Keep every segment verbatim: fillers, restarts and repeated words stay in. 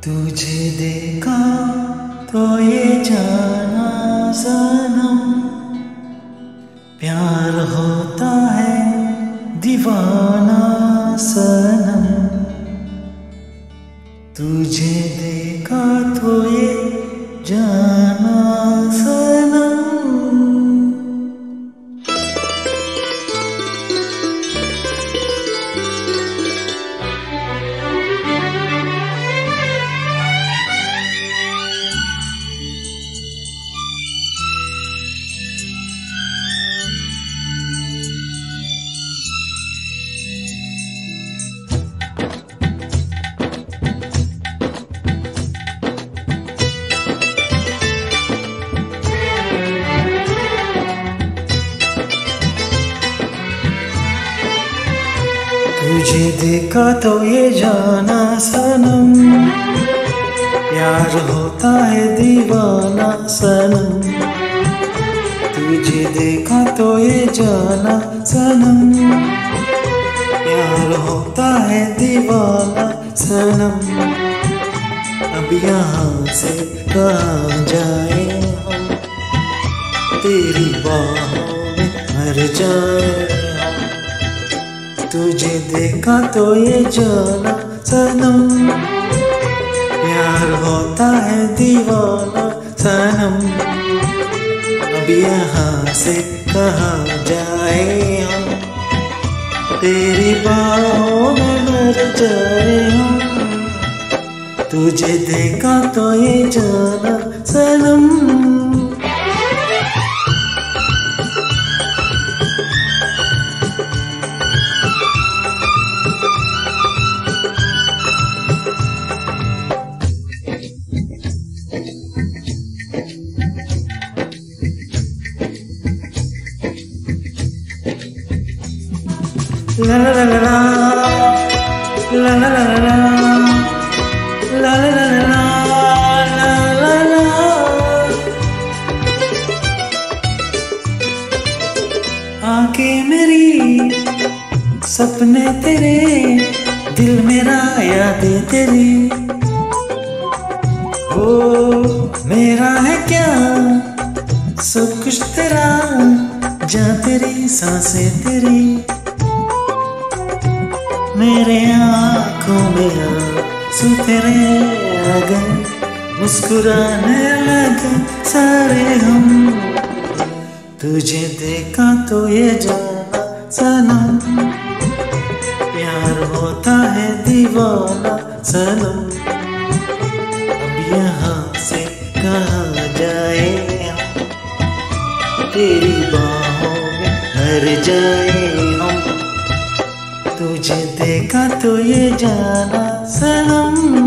तुझे देखा तो ये जाना सनम, प्यार होता है दीवाना सनम। तुझे देखा तो ये जाना सनम। तुझे देखा तो ये जाना सनम, प्यार होता है दीवाना सनम। तुझे देखा तो ये जाना सनम, प्यार होता है दीवाना सनम। अब यहाँ से कहाँ जाए हम, तेरी बाहों में मर जाए। तुझे देखा तो ये जाना सनम, प्यार होता है दीवाना सनम। अब यहाँ से कहाँ जाए हम, तेरी बाहों में मर जाए हम। तुझे देखा तो ये जाना सनम। La la la la la la la la la la la la la la la। आंखें मेरी सपने तेरे, दिल मेरा यादें तेरी। ओ मेरा है क्या सब कुछ तेरा, जा तेरी सांसें तेरी। मेरे आँखों में आंसू तेरे आ गए, मुस्कुराने लगे सारे हम। तुझे देखा तो ये जाना सनम, प्यार होता है दीवाना सनम। अब यहाँ से कहाँ जाए हम, तेरी बाहों में मर जाए हम। तुझे देखा तो ये जाना सनम।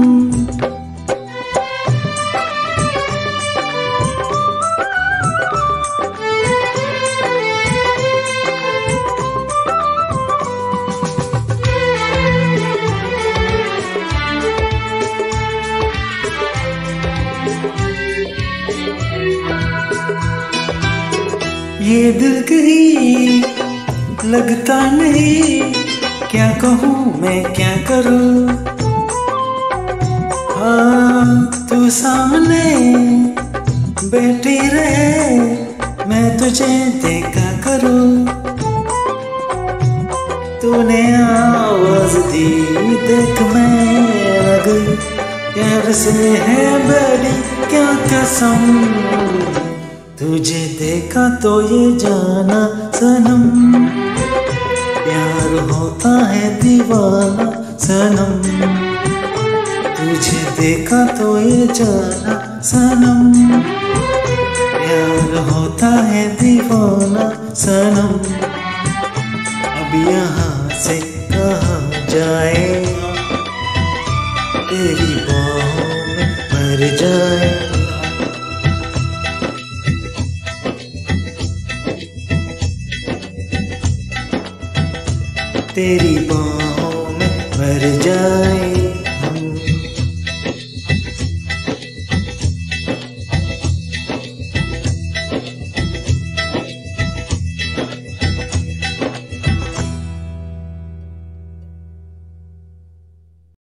ये दिल कहीं लगता नहीं, क्या कहूँ मैं क्या करूँ। हाँ तू सामने बैठी रहे, मैं तुझे देखा करूँ। तूने आवाज दी देख मैं आ गई, प्यार से है बड़ी क्या कसम। तुझे देखा तो ये जाना सनम, प्यार होता है दीवाना सनम। तुझे देखा तो ये जाना सनम, प्यार होता है दीवाना सनम। अब यहाँ से कहाँ जाए हम, तेरी बाहों में मर जाए। तेरी बाहों में मर जाए।